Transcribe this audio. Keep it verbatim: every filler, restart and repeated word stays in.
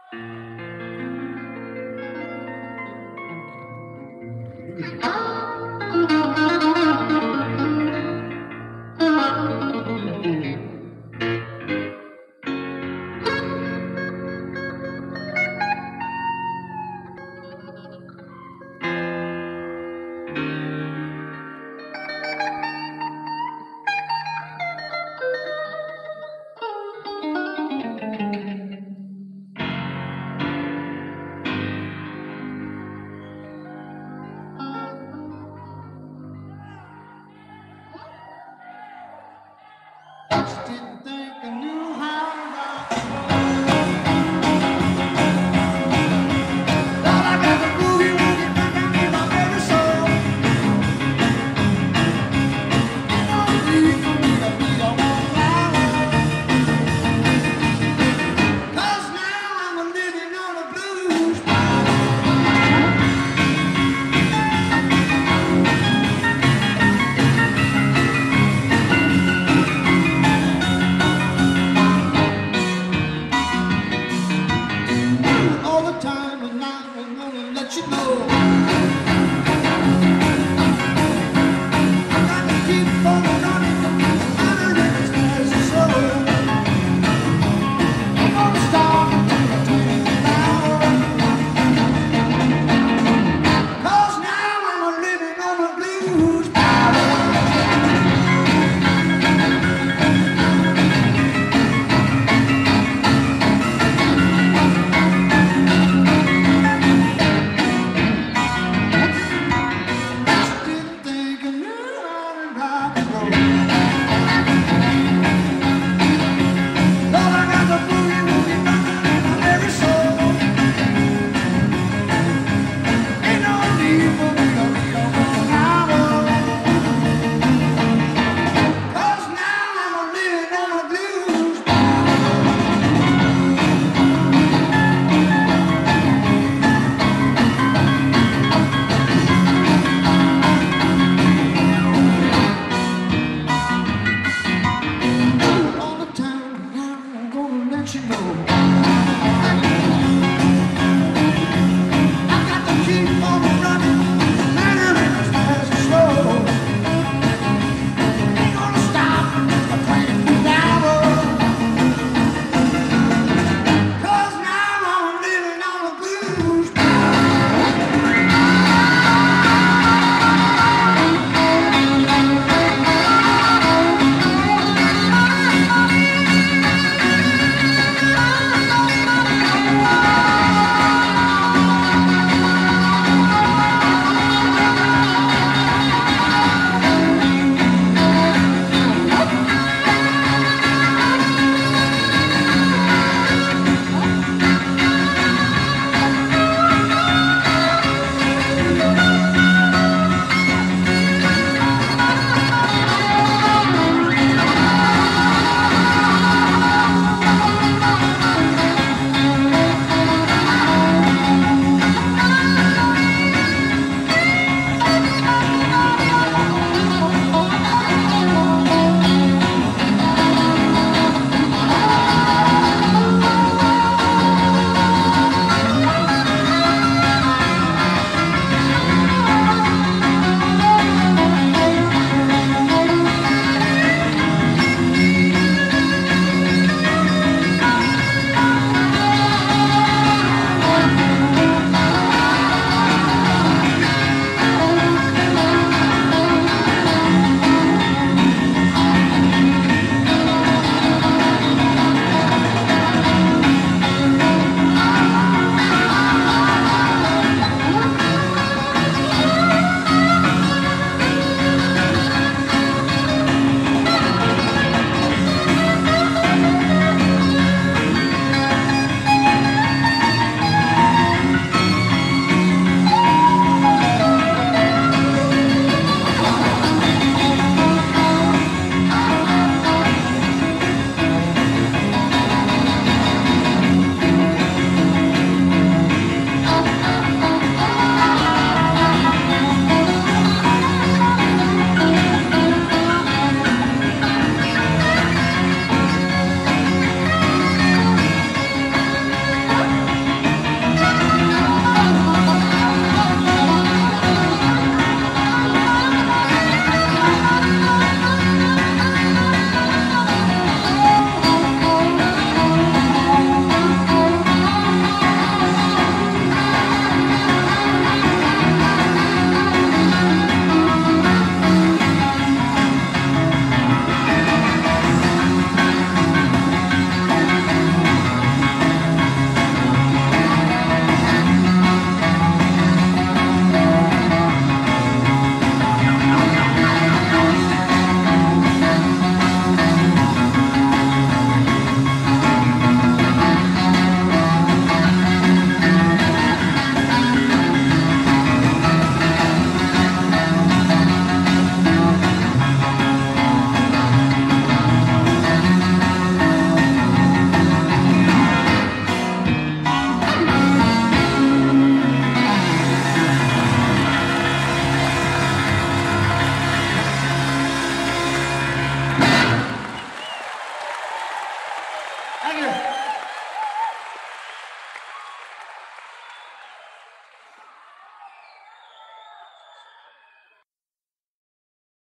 Didn't think I knew how to rock. Thought I got the boogie woogie back in my very soul. Ain't no need for me to be a one-liner, 'cause now I'm a living on a blues bottle. All the time, and I'm gonna let you know. I got to keep on running, running in this crazy soul. I'm gonna stop until I turn it down, 'cause now I'm a living on a blues bottle. Didn't think I knew how to rock and roll. Thought I got the boogie woogie rockin' in my very soul. Ain't no need for me to be a one-liner, 'cause now I'm a living on a blues bottle. All the time, I'm gonna let you know.